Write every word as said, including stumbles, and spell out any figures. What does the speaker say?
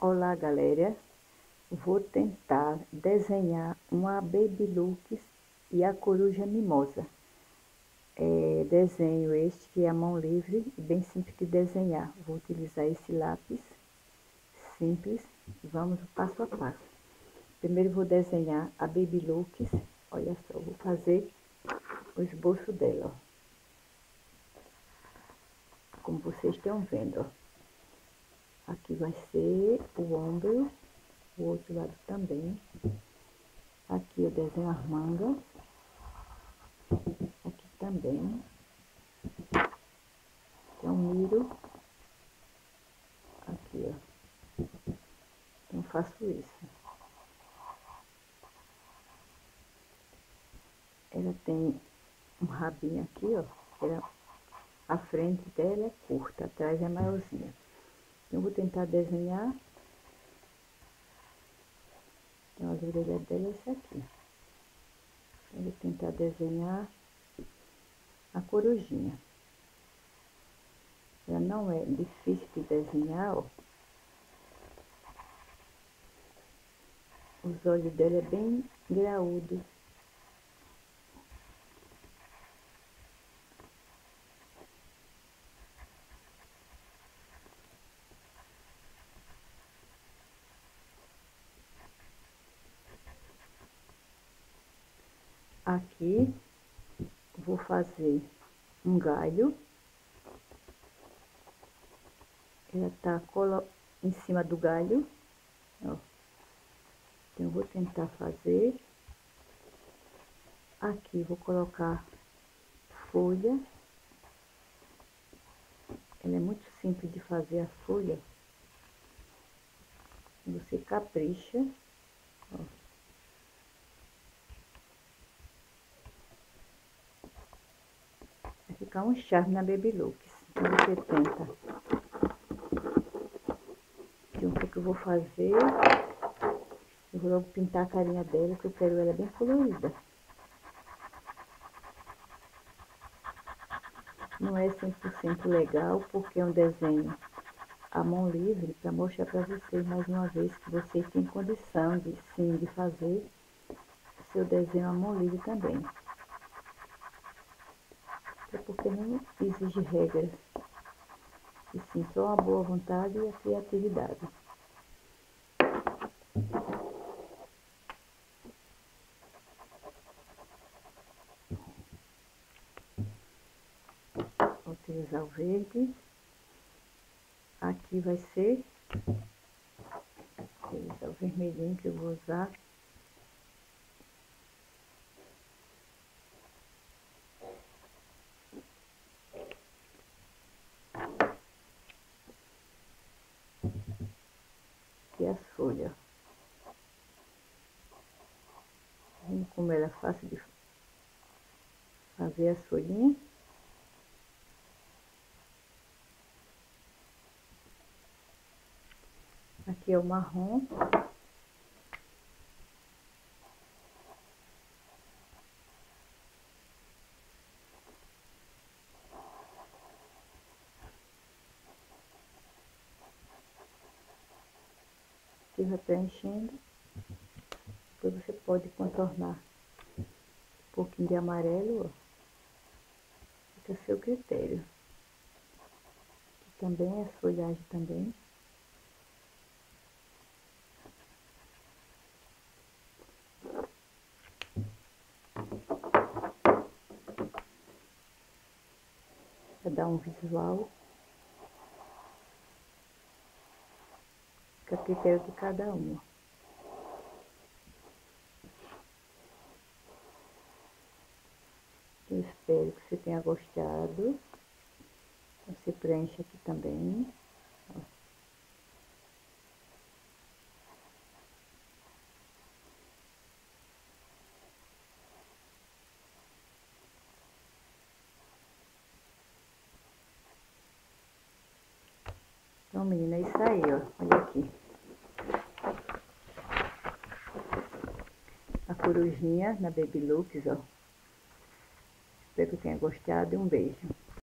Olá, galera, vou tentar desenhar uma Baby Lux e a coruja mimosa. É, desenho este que é a mão livre, bem simples de desenhar. Vou utilizar esse lápis simples, vamos passo a passo. Primeiro vou desenhar a Baby Lux, olha só, vou fazer o esboço dela, ó. Como vocês estão vendo, ó. Aqui vai ser o ombro, o outro lado também. Aqui eu desenho as mangas, aqui também. Então, miro aqui, ó. Então, faço isso. Ela tem um rabinho aqui, ó. Ela, a frente dela é curta, atrás é maiorzinha. Eu vou tentar desenhar. Então, as orelhas dela é essa aqui. Eu vou tentar desenhar a corujinha. Ela não é difícil de desenhar, ó. Os olhos dela é bem graúdo. Aqui, vou fazer um galho. Ela tá em cima do galho, ó. Então, eu vou tentar fazer. Aqui, vou colocar folha. Ela é muito simples de fazer a folha. Você capricha, ó. Vai ficar um charme na Baby Lux. Então, você tenta. Então, o que eu vou fazer? Eu vou logo pintar a carinha dela, que eu quero ela bem colorida. Não é cem por cento legal, porque é um desenho à mão livre, para mostrar para vocês mais uma vez que vocês têm condição de sim de fazer o seu desenho à mão livre também. É porque não exige regras, e sim só a boa vontade e a criatividade. Vou utilizar o verde. Aqui vai ser, vou utilizar o vermelhinho que eu vou usar. E as folhas. Vendo como ela é fácil de fazer as folhinhas. Aqui é o marrom. Você vai preenchendo. Depois você pode contornar um pouquinho de amarelo, ó. Fica a seu critério. Aqui também as folhagens também. Para dar um visual. Fica a critério de cada um. Eu espero que você tenha gostado. Você preenche aqui também, ó. Então, menina, é isso aí, ó. Olha aqui. A corujinha na Baby Lux, ó. Espero que tenha gostado e um beijo.